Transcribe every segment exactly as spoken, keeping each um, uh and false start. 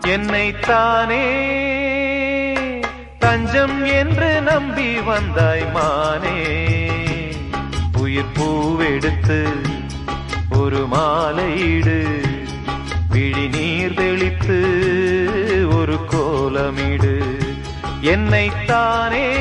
என்னைத்தானே தஞ்சம் என்று நம்பி வந்தாய் மானே. உயிர் பூவெடுத்து ஒரு மாலையிடு, விழி நீர் தெளித்து ஒரு கோலமிடு. என்னைத்தானே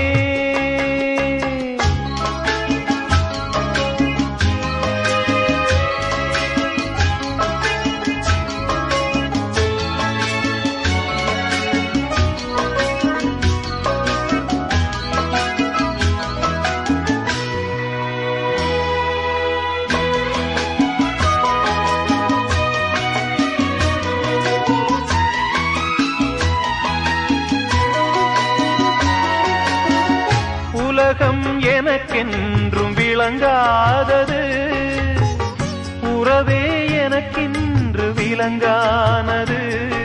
உலகம் எனக்கென்றும் விளங்காதது, உறவே எனக்கென்று விளங்கானது.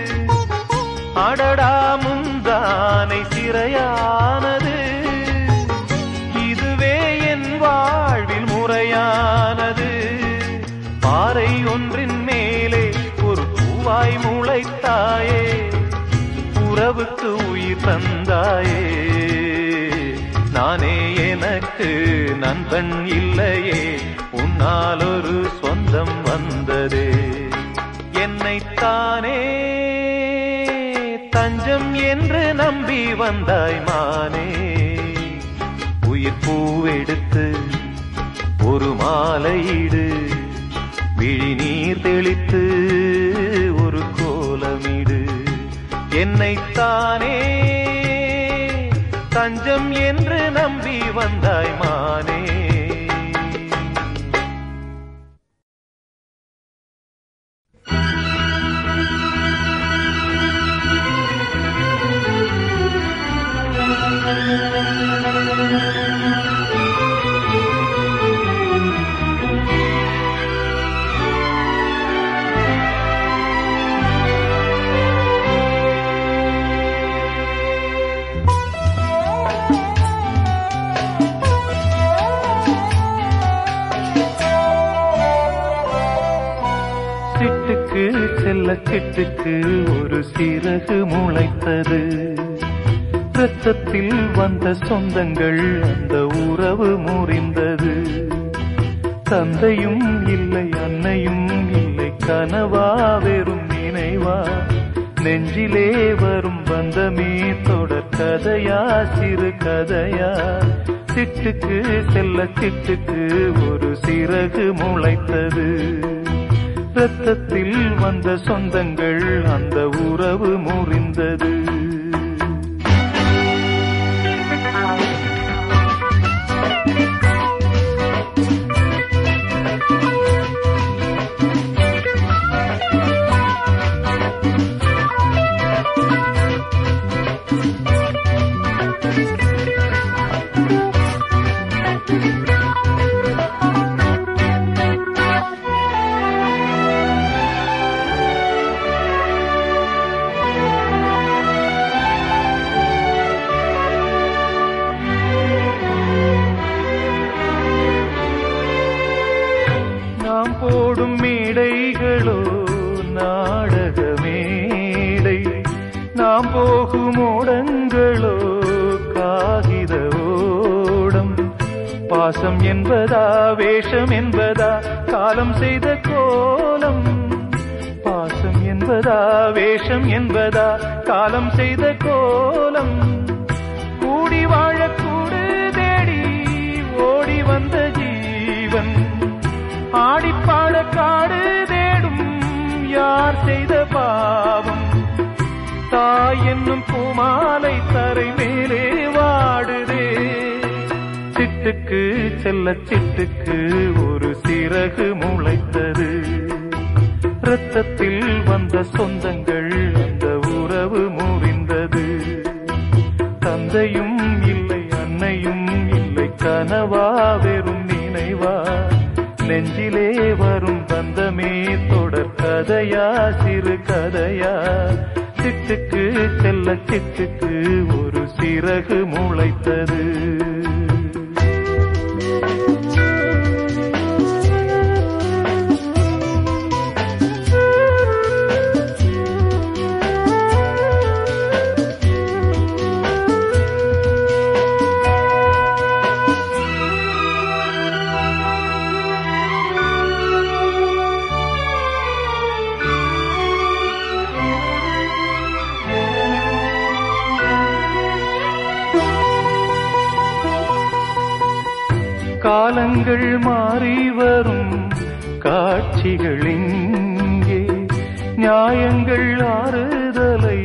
அடடா முந்தானை சிறையானது, இதுவே என் வாழ்வில் முறையானது. பாறை ஒன்றின் மேலே ஒரு பூவாய் முளைத்தாயே, உறவுக்கு உயிர் தந்தாயே. நானே எனக்கு நண்பன் இல்லையே, உன்னால் ஒரு சொந்தம் வந்ததே. என்னைத்தானே தஞ்சம் என்று நம்பி வந்தாய் மானே. உயிர் பூவெடுத்து ஒரு மாலையிடு, விழி நீர் தெளித்து ஒரு கோலமிடு. என்னைத்தானே தஞ்சம் என்று நம்பி வந்தாய் மானே. செல்ல சிட்டுக்கு ஒரு சிறகு முளைத்தது, இரத்தத்தில் வந்த சொந்தங்கள் அந்த உறவு முறிந்தது. தந்தையும் இல்லை அன்னையும் இல்லை, கனவா வெறும் நினைவா, நெஞ்சிலே வரும் பந்தமே தொடர் கதையா சிறு கதையா. சிட்டுக்கு செல்ல சிட்டுக்கு ஒரு சிறகு முளைத்தது, இரத்தத்தில் வந்த சொந்தங்கள் அந்த உறவு முறிந்தது. போடும் மேடைகளோ நாடக மேடை, நாம் போகும் ஓடங்களோ காகித ஓடம். பாசம் என்பதா வேஷம் என்பதா காலம் செய்த கோலம், பாசம் என்பதா வேஷம் என்பதா காலம் செய்த கோலம். கூடி வாழ கூடு தேடி ஓடி வந்த ஜீவன், ஆடிப்பாட காடு தேடும் யார் செய்த பாவம். தாய் என்னும் பூமாலை தரை மேலே வாடுதே. சிட்டுக்கு செல்ல சிட்டுக்கு ஒரு சிறகு முளைத்தது, இரத்தத்தில் வந்த சொந்தங்கள் அந்த உறவு முறிந்தது. தந்தையும் இல்லை அன்னையும் இல்லை, கனவா வெறும் நினைவா, நெஞ்சிலே வரும் பந்தமே தொடர் கதையா சிறு கதையா. சிட்டுக்கு செல்ல சிட்டுக்கு ஒரு சிறகு முளைத்தது. காலங்கள் மாறி வரும் காட்சிகள் இங்கே, நியாயங்கள் ஆறுதலை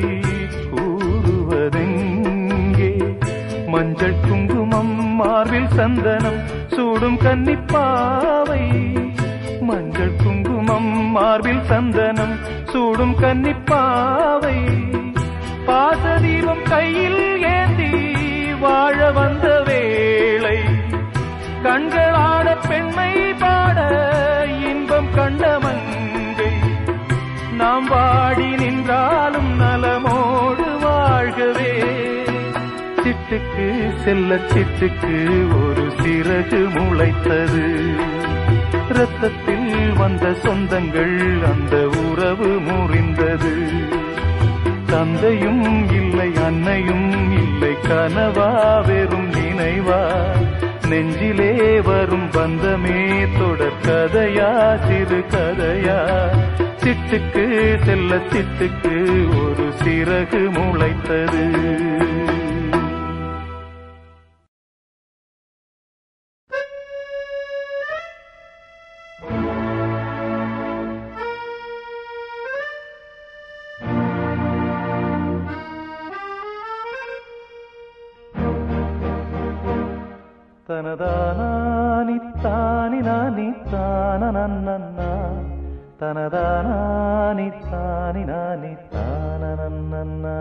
கூறுவதெங்கே? மஞ்சள் குங்குமம் மார்பில் சந்தனம் சூடும் கன்னிப்பாவை, மஞ்சள் குங்குமம் மார்பில் சந்தனம் சூடும் கன்னிப்பாவை, பாசதீபம் கையில் ஏந்தி வாழ வந்த வேளை, கண்களான பெண்மை பாட இன்பம் கண்ட மங்கை, நாம் வாடி நின்றாலும் நலமோடு வாழ்கவே. சிட்டுக்கு செல்ல சிட்டுக்கு ஒரு சிறகு முளைத்தது, இரத்தத்தில் வந்த சொந்தங்கள் அந்த உறவு முறிந்தது. தந்தையும் இல்லை அன்னையும் இல்லை, கனவா வெறும் நினைவா, நெஞ்சிலே வரும் பந்தமே தொடர் கதையா சிறு கதையா? சிட்டுக்கு செல்ல சிட்டுக்கு ஒரு சிறகு முளைத்தது. தனதானி தானி நானி தானநன்னா, தனதானி தானி நானி தானநன்னா.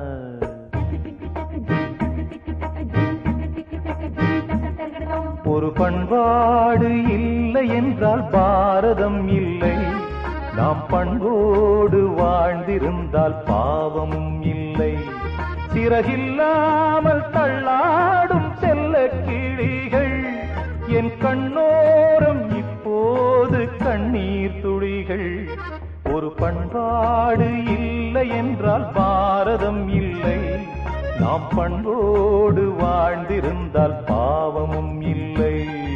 ஒரு பண்பாடு இல்லை என்றால் பாரதம் இல்லை, நாம் பண்போடு வாழ்ந்திருந்தால் பாவமும் இல்லை. சிறகில்லாமல் தள்ளாடும் செல்ல கிளிகள், என் கண்ணோரம் இப்போது கண்ணீர் துளிகள். ஒரு பண்பாடு இல்லை என்றால் பாரதம் இல்லை, நாம் பண்போடு வாழ்ந்திருந்தால் பாவமும் இல்லை.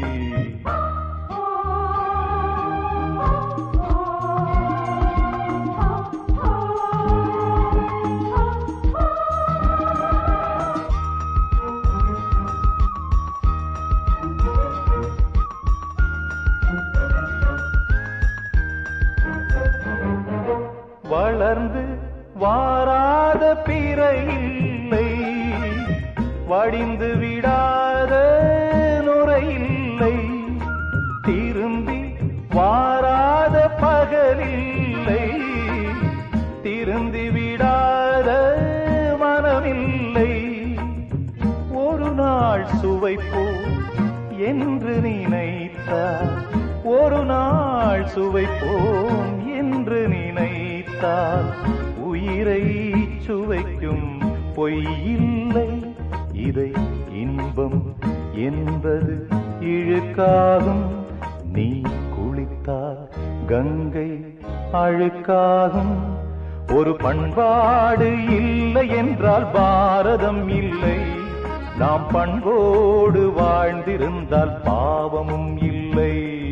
வளர்ந்து வாராத பிறை இல்லை, வடிந்து விடாத நுரையில்லை, திரும்பி வாராத பகலில்லை, திருந்தி விடாத மனமில்லை. ஒரு நாள் சுவைப்போம் என்று நினைத்தார், ஒரு நாள் சுவைப்போம் என்று நினைத்தால் உயிரை சுவைக்கும் பொய்யில்லை. இதை இன்பம் என்பது இழுக்காகும், நீ குளித்தால் கங்கை அழுக்காகும். ஒரு பண்பாடு இல்லை என்றால் பாரதம் இல்லை, நாம் பண்போடு வாழ்ந்திருந்தால் பாவமும் இல்லை.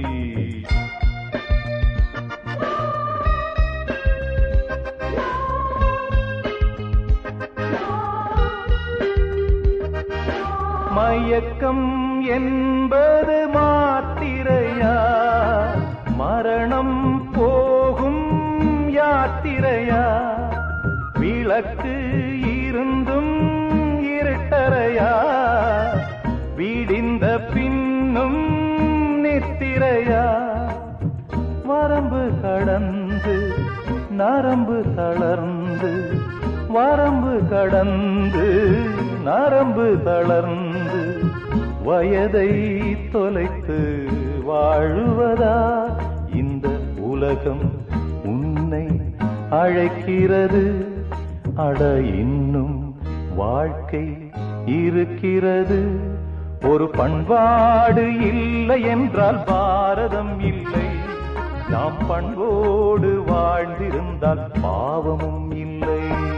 மயக்கம் என்பது மாத்திரையா, மரணம் போகும் யாத்திரையா? விளக்கு இருந்தும் இருட்டறையா, விடிந்த பின்னும் நித்திரையா? வரம்பு கடந்து நரம்பு தளர்ந்து, வரம்பு கடந்து நரம்பு தளர்ந்து, வயதை தொலைத்து வாழுவதா? இந்த உலகம் உன்னை அழைக்கிறது, அட இன்னும் வாழ்க்கை இருக்கிறது. ஒரு பண்பாடு இல்லை என்றால் பாரதம் இல்லை, நாம் பண்போடு வாழ்ந்திருந்தால் பாவமும் இல்லை.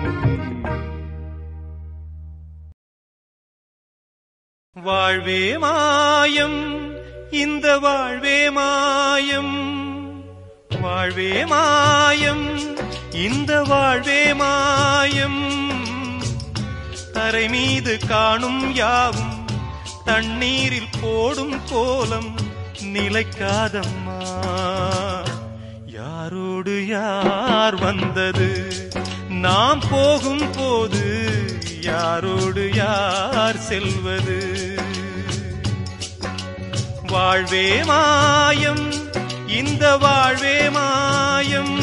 வாழ்வே மாயம், இந்த வாழ்வே மாயம், வாழ்வே மாயம், இந்த வாழ்வே மாயம். தரை மீது காணும் யாவும் தண்ணீரில் போடும் கோலம் நிலைக்காதம்மா. யாரோடு யார் வந்தது நாம் போகும் போது, யாரோடு யார் செல்வது? வாழ்வே மாயம், இந்த வாழ்வே மாயம்.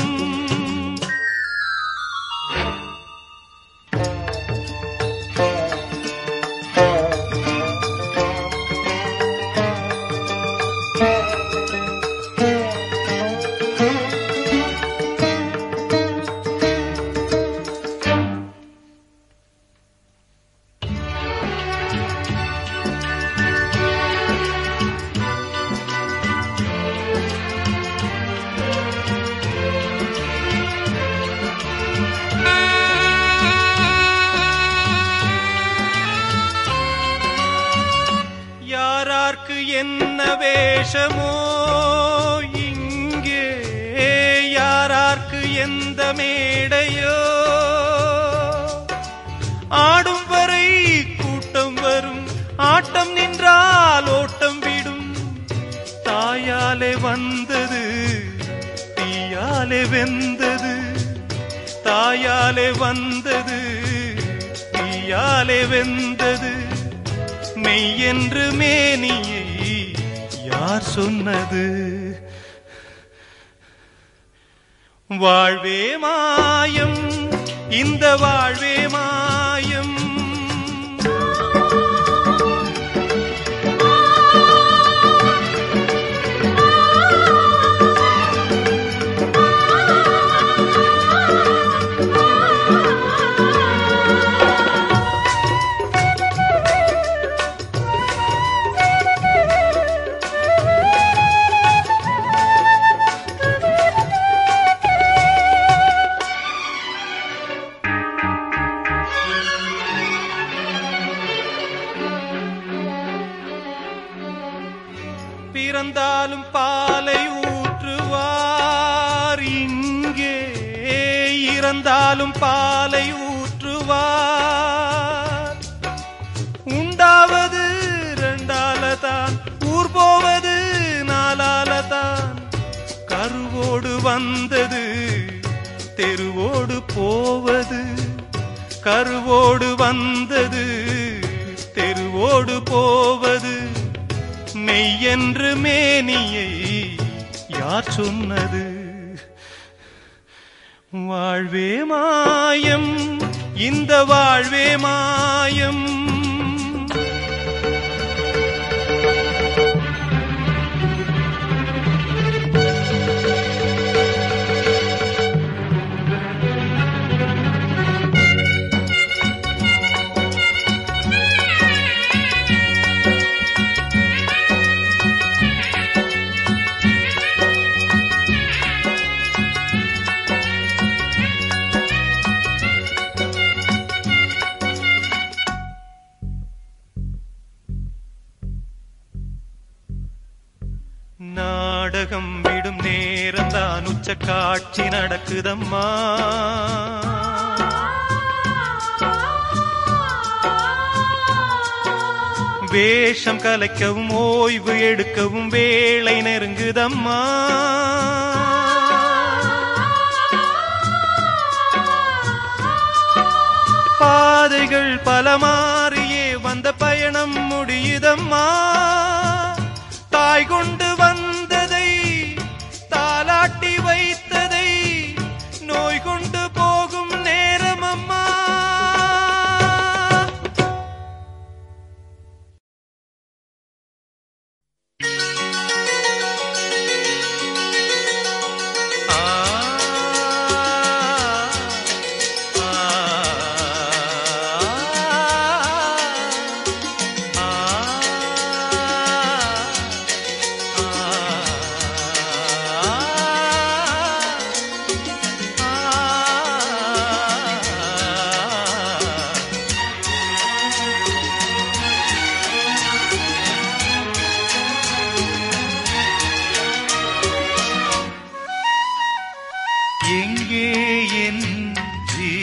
என்ன வேஷமோ இங்கே, யாரார்க்கு எந்த மேடையோ, ஆடும் வரை கூட்டம் வரும், ஆட்டம் நின்றால் ஓட்டம் விடும். தாயாலே வந்தது தீயாலே வெந்தது, தாயாலே வந்தது தீயாலே வெந்தது. மெய் என்று மேனியை யார் சொன்னது? வாழ்வே மாயம், இந்த வாழ்வே மாயம். பிறந்தாலும் பாலை ஊற்றுவார் இங்கே, இறந்தாலும் பாலை ஊற்றுவார். உண்டாவது ரெண்டாலதான், ஊர் போவது நாலாலதான். கருவோடு வந்தது தெருவோடு போவது, கருவோடு வந்தது தெருவோடு போவது. மெய்யென்று மேனியை யார் சொன்னது? வாழ்வே மாயம், இந்த வாழ்வே மாயம். நாடகம் விடும் நேரம்தான் உச்ச காட்சி நடக்குதம்மா. வேஷம் கலைக்கவும் ஓய்வு எடுக்கவும் வேளை நெருங்குதம்மா. பாதைகள் பல மாறியே வந்த பயணம் முடியுதம்மா. தாய் கொண்டு வந்ததை தாலாட்டி வைத்ததை நோய் கொண்டு போகும் நேரம் அம்மா. எங்கே என்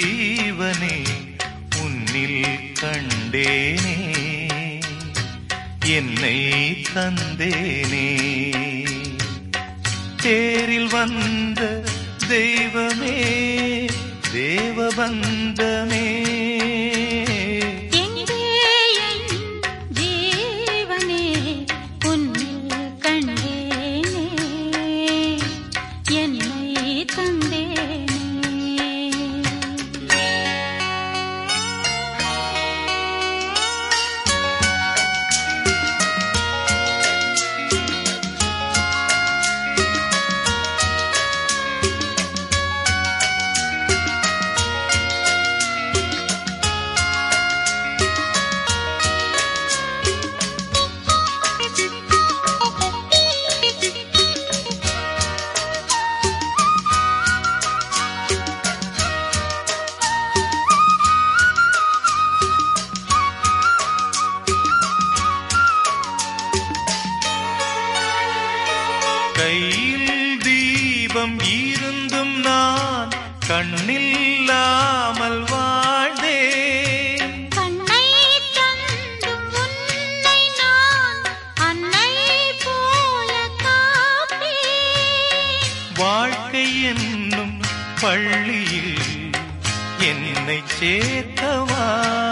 ஜீவனே உன்னில் கண்டேனே, என்னை தந்தேனே. தேரில் வந்த தெய்வமே தேவபந்தமே கையில் தீபம் இருந்தும் நான் கண்ணில்லாமல் வாழ்ந்தேன். கண்ணை தந்தும் உன்னை நான் அன்னை போல காப்பேன். வாழ்க்கை என்னும் பள்ளியில் என்னை சேர்த்தவா,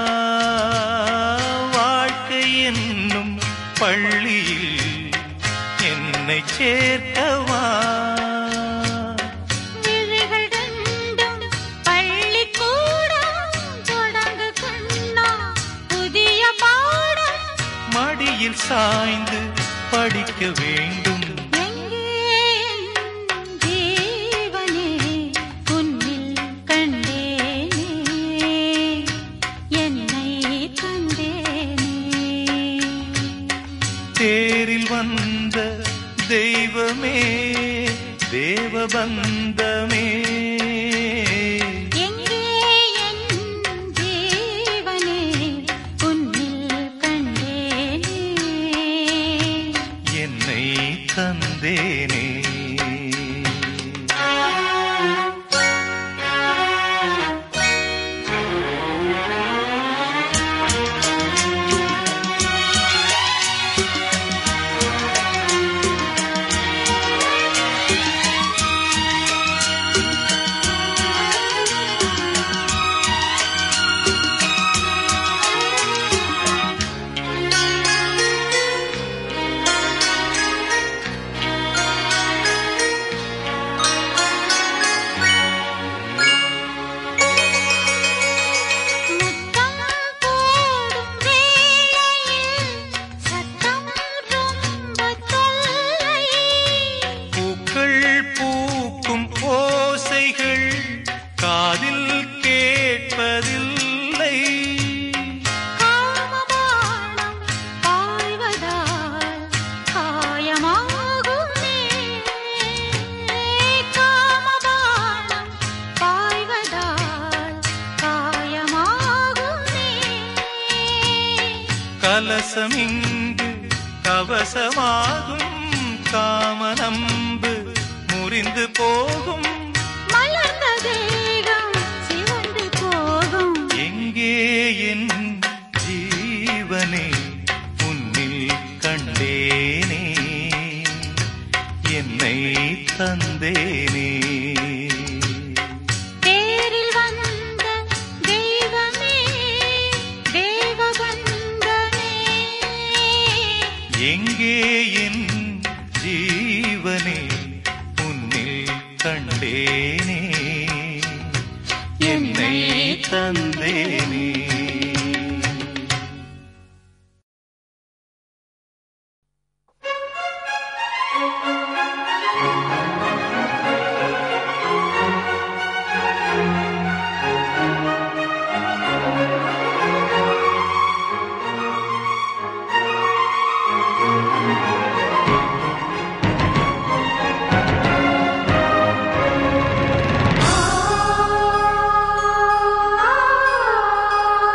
வாழ்க்கை என்னும் பள்ளியில் என்னை சேர்த்தவா. விழிகள் ரெண்டும் பள்ளிக்கூடம் தொடங்கு கண்ணா புதிய பாடம். மடியில் சாய்ந்து படிக்க வேண்டும். ஜீவனே உன்னில் கண்டேனே என்னை தந்தேனே. தேரில் வந்த தெய்வமே தேவபந்தமே எங்கே என் ஜீவனே உன்னில் கண்டேனே என்னை தந்தேனே. காதில் கேட்பதில்லை. காமபானம் பாய்வதால் காயமாகுமே. காமபானம் பாய்வதால் காயமாகுமே. கலசமிங்கு கவசமாகும், காமனம்பு முறிந்து போகும். எங்கே என் ஜீவனே உன்னில் கண்டேனே என்னை தந்தேனே. தேரில் வந்த தெய்வமே தேவபந்தமே எங்கே என் ஜீவனே உன்னில் கண்டேனே என்னை தந்தேனே. ஆ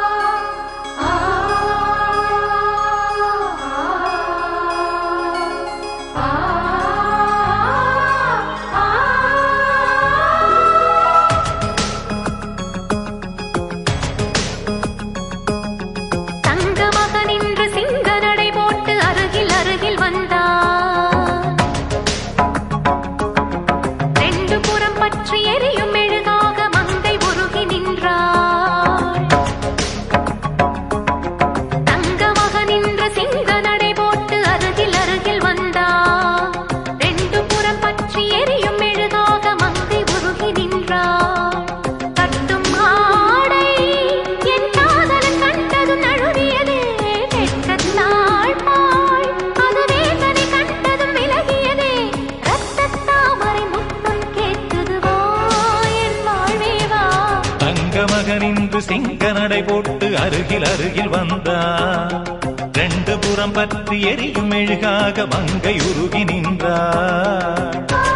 நின்று சிங்க நடை போட்டு அருகில் அருகில் வந்தார். ரெண்டு புறம் பற்றி எரியும் மெழுகாக மங்கை உருகி நின்றார்.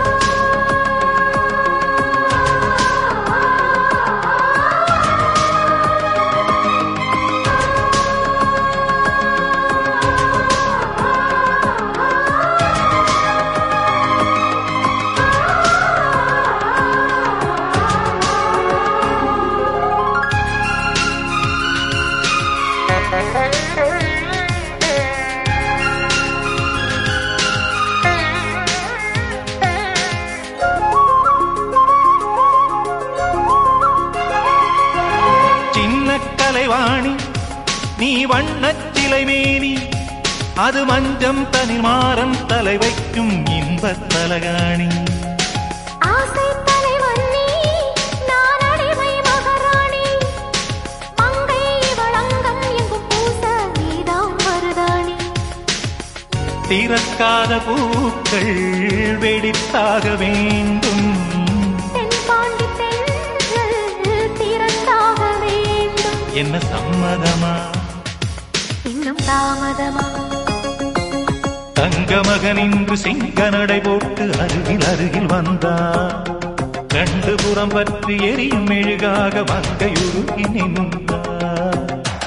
நீ வண்ணச் சிலை மேனி அது மஞ்சம் தனிமாறன் தலை வைக்கும் இன்பத் தலகாணி. ஆசை தலைவன் நீ நான் அடிமை மகாராணி மங்கை வளங்கம் எங்கும் பூச நீதான் மருதாணி. திறக்காத பூக்கள் வெடித்தாக வேண்டும் தென்பாண்டி தென்றல் திறந்தாக வேண்டும். என்ன சம்மதமா இன்னும் தாமதமா? தங்க மகன் இன்று சிங்க நடை போட்டு அருகில் அருகில் வந்தார். ரெண்டு புறம் பற்றி எரியும் மெழுகாக மங்கையுருகி நின்றார்.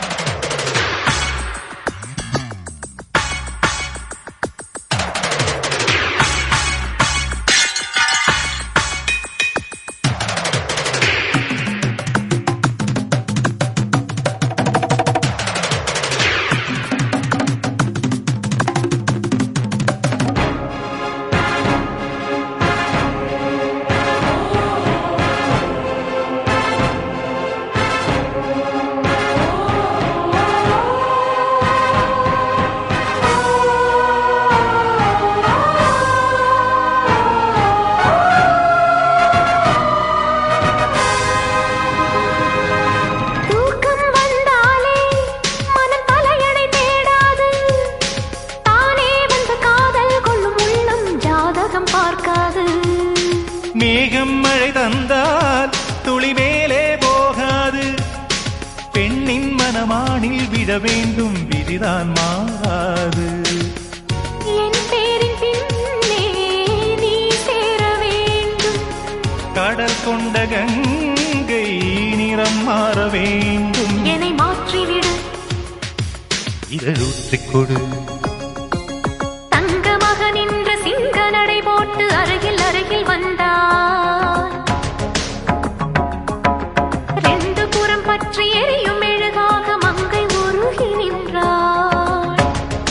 மேகம் மழை தந்தால் துளி மேலே போகாது. பெண்ணின் மனமானில் விட வேண்டும் விதிதான் மாறாது. என் பேரின் பின்னே நீ சேர வேண்டும். கடல் கொண்ட கங்கை நிறம் மாற வேண்டும். என்னை மாற்றிவிடு இதழூற்றிக் கொடு. தங்க மகன் என்ற சிங்க நடை போட்டு அருகில் அருகில் வந்தார். ரெண்டு புறம் பற்றி எரியும் மெழுகாக மங்கை உருகி நின்றார்.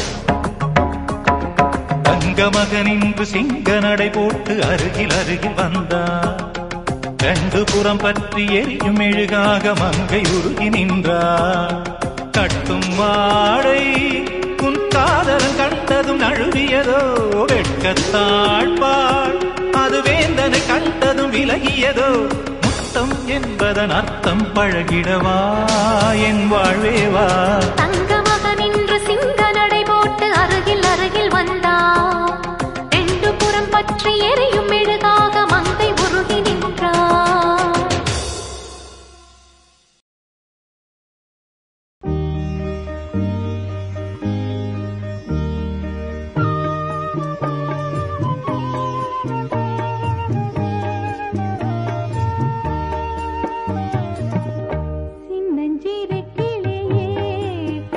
தங்க மகன் இன்று சிங்க நடை போட்டு அருகில் அருகில் வந்தார். ரெண்டு புறம் பற்றி எரியும் மெழுகாக மங்கை உருகி நின்றார். கட்டும் வாடை உன் காதலன் கண்டதும் நழுவியதோ வெட்கத்தாழ்பாள் அது வேந்தனை கண்டதும் விலகியதோ. முத்தம் என்பதன் அர்த்தம் பழகிடவா என் வாழ்வேவா. தங்க மகன் இன்று சிங்க நடை போட்டு அருகில் அருகில் வந்தார். ரெண்டு புறம் பற்றி எரியும் மெழுகாக மங்கை உருகி நின்றார். சின்னஞ்சிறு கிளியே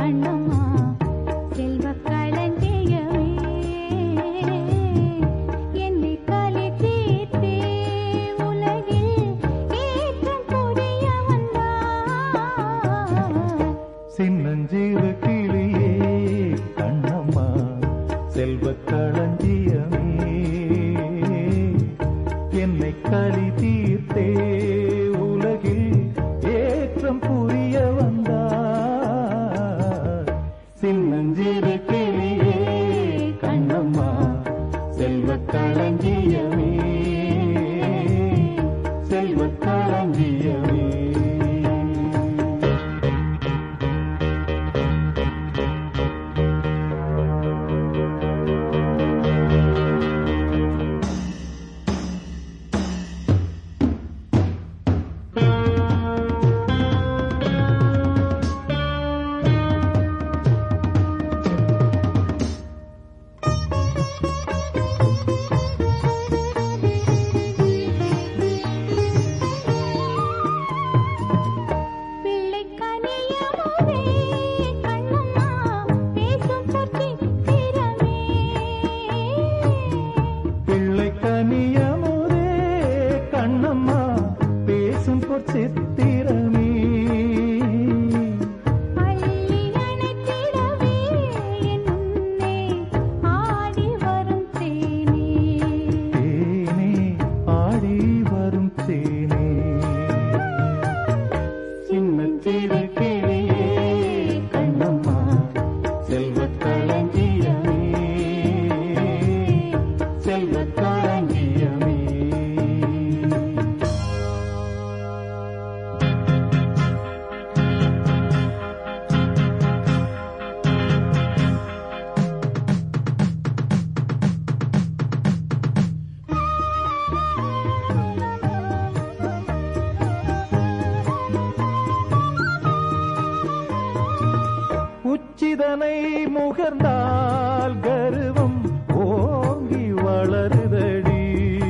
உச்சிதனை முகர்ந்தால் கர்வம் ஓங்கி வளருதடி.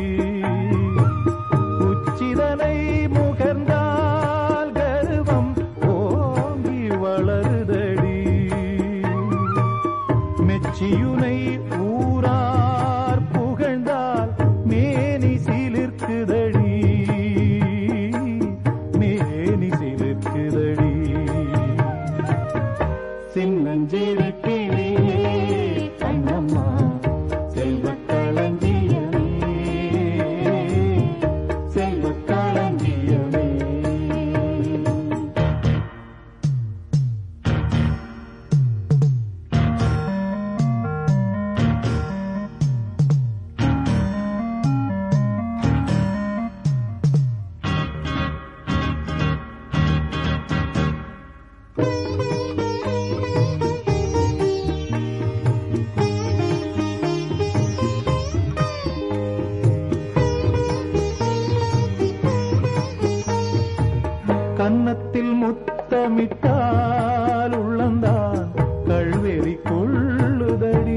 உச்சிதனை முகர்ந்தால் கர்வம் ஓங்கி வளருதடி. மெச்சியுனை ஊரார் புகழ்ந்தால் மேனி சிலிர்க்குதடி. மேனி சிலிர்க்குதடி. சின்னஞ்சிறு கிளியே கண்ணம்மா செல்வக் களஞ்சியமே. செல்வக் களஞ்சியமே. கன்னத்தில் முத்தமிட்டால் உள்ளந்தான் கள்வெறி கொள்ளுதடி.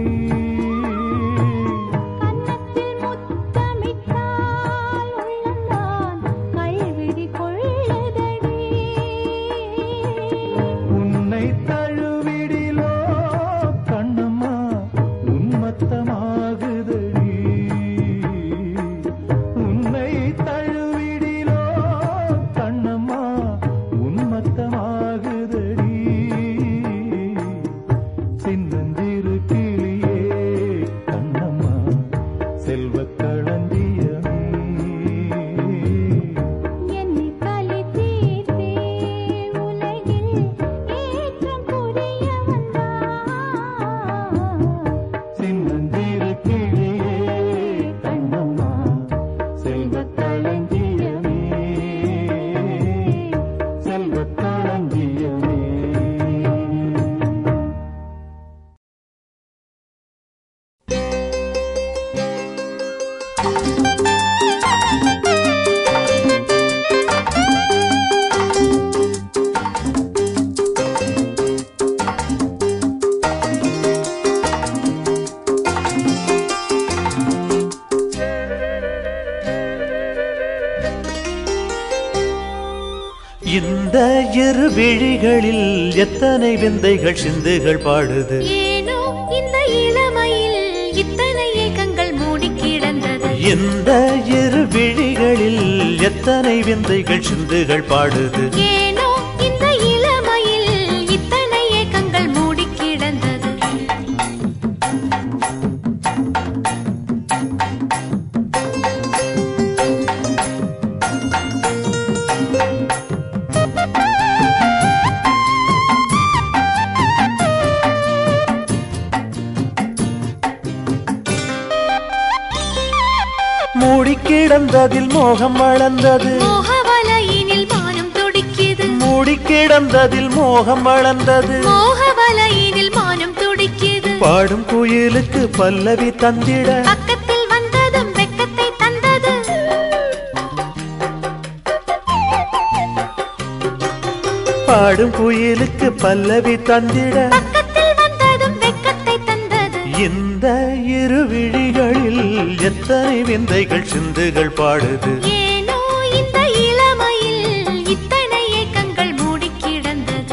கன்னத்தில் முத்தமிட்டால் உள்ளந்தான் கள்வெறி கொள்ளுதடி. உன்னை தழுவிடிலோ கண்ணம்மா உன்மத்தமாகுதடி. உன்னை தழுவிடிலோ கண்ணம்மா உன்மத்தமாகுதடி. சின்னஞ்சிறு கிளியே கண்ணம்மா செல்வக் களஞ்சியமே. என்னை கலி தீர்த்தே உலகில் ஏற்றம் புரிய வந்தாய். சின்னஞ்சிறு கிளியே கண்ணம்மா செல்வக் களஞ்சியமே. செல்வக் களஞ்சியமே. இந்த இரு விழிகளில் எத்தனை விந்தைகள் சிந்துகள் பாடுது. ஏனோ இந்த இளமையில் இத்தனை ஏக்கங்கள் மூடி கிடந்தது. இந்த இரு விழிகளில் எத்தனை விந்தைகள் சிந்துகள் பாடுது. ஏனோ இந்த இளமையில் இத்தனை ஏக்கங்கள் மூடி கிடந்தது. மூடி கிடந்ததில் மோகம் வளர்ந்தது. மோகவலையினில் மானம் துடிக்குது. மூடி கிடந்ததில் மோகம் வளர்ந்தது. மோகவலையினில் மானம் துடிக்குது. பாடும் குயிலுக்கு பல்லவி தந்திட பக்கத்தில் வந்ததும் வெக்கத்தை தந்தது. பாடும் குயிலுக்கு பல்லவி தந்திட பக்கத்தில் வந்ததும் வெக்கத்தை தந்தது. இந்த இரு விழிகளில் எத்தனை விந்தைகள் சிந்துகள் பாடுது. ஏனோ இந்த இளமையில் இத்தனை ஏக்கங்கள் மூடி கிடந்தது.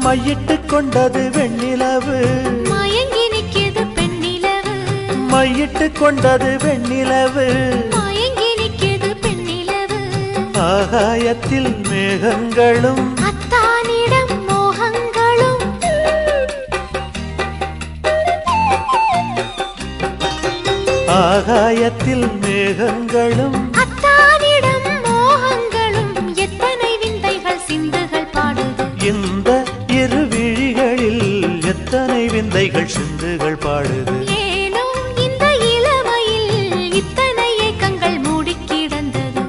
மையிட்டு கொண்டது வெண்ணிலவு மயங்கி நிற்கிறது பெண்ணிலவு மையிட்டு கொண்டது வெண்ணிலவு மயங்கி நிற்கிறது பெண்ணிலவு ஆகாயத்தில் மேகங்களும் அத்தானிடம் மோகங்களும் ஆகாயத்தில் மேகங்களும் அத்தானிடம் மோகங்களும் எத்தனை விந்தைகள் சிந்துகள் பாடுது இந்த இரு விழிகளில் எத்தனை விந்தைகள் சிந்துகள் பாடுது ஏனோ இந்த இளமையில் இத்தனை ஏக்கங்கள் மூடி கிடந்தது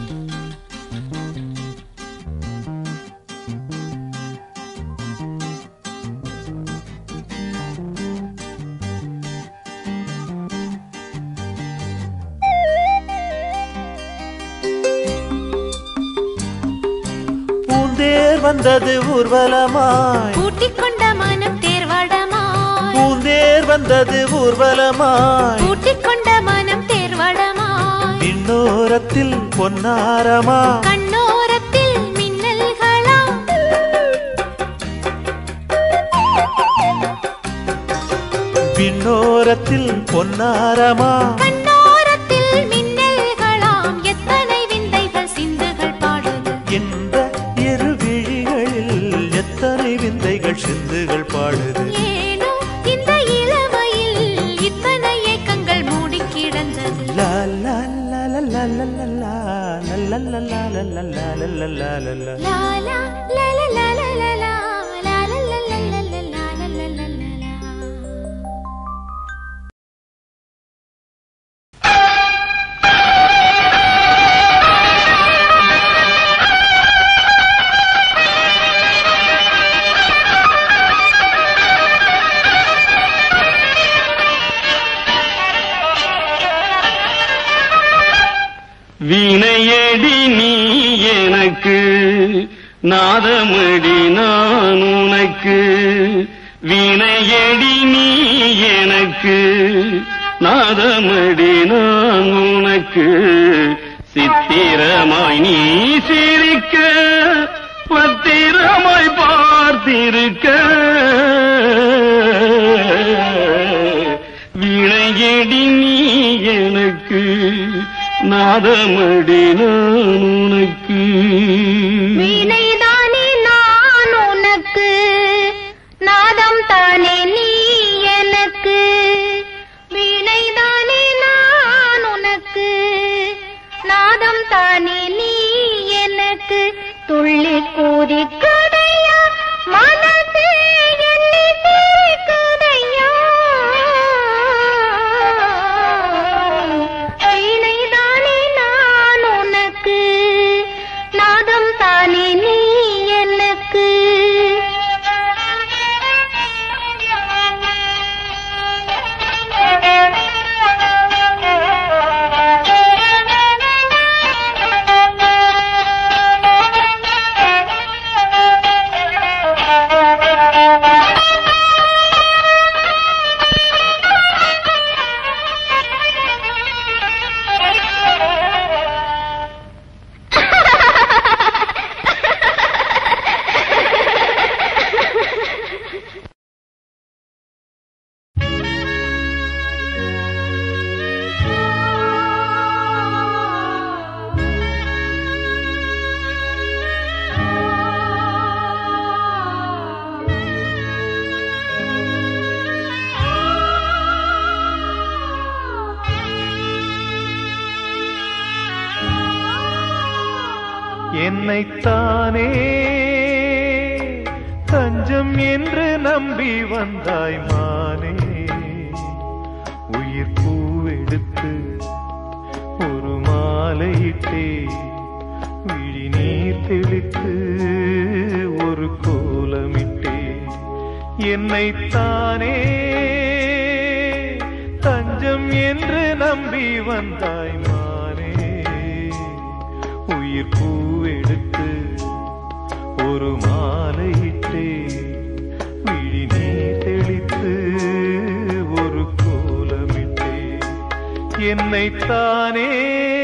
பூந்தேர் வந்தது ஊர்வலமாய் கூட்டிக் கொண்ட மனம் தேர்வடமாய் பூந்தேர் வந்தது ஊர்வலமாய் கூட்டிக் கொண்ட மனம் தேர்வடமாய் விண்ணோரத்தில் பொன்னாரமா கண்ணோரத்தில் மின்னல்களா விண்ணோரத்தில் பொன்னாரமா கண்ணோரத்தில் மின்னல்களாம் எத்தனை விந்தைகள் சிந்துகள் பாடுது இந்த இரு விழிகளில் எத்தனை விந்தைகள் சிந்துகள் பாடுது ஏனோ இந்த இளமையில் இத்தனை ஏக்கங்கள் மூடி கிடந்தது லா லா லா லா லா லா லா லா லா லா லா லா லா லா லா லா லா லா. லா லா லா லா லா லா லா லா லா லா லா லா லா லா லா லா லா லா. வீணையடி நீ எனக்கு நாதமடி நான் உனக்கு வீணையடி நீ எனக்கு நாதமடி நான் உனக்கு சித்திரமாய் நீ சிரிக்க பத்திரமாய் பார்த்திருக்க வீணையடி நீ எனக்கு நாதமடி நான் உனக்கு வீணைதானே நான் உனக்கு நாதம் தானே நீ எனக்கு வீணைதானே நான் உனக்கு நாதம் தானே நீ எனக்கு துள்ளி கூதிக்குதையா மனசே என்னை சிரிக்குதையா வீணைதானே நான் உனக்கு நாதம் தானே நீ எனக்கு என்னைத்தானே தஞ்சம் என்று நம்பி வந்தாய் மானே உயிர் பூவெடுத்து ஒரு மாலையிட்டே விழி நீர் தெளித்து ஒரு கோலமிட்டே என்னைத்தானே தஞ்சம் என்று நம்பி வந்தாய் மானே உயிர் பூவெடுத்து ஒரு மாலையிட்டே விழி நீர் தெளித்து ஒரு கோலமிட்டே என்னைத்தானே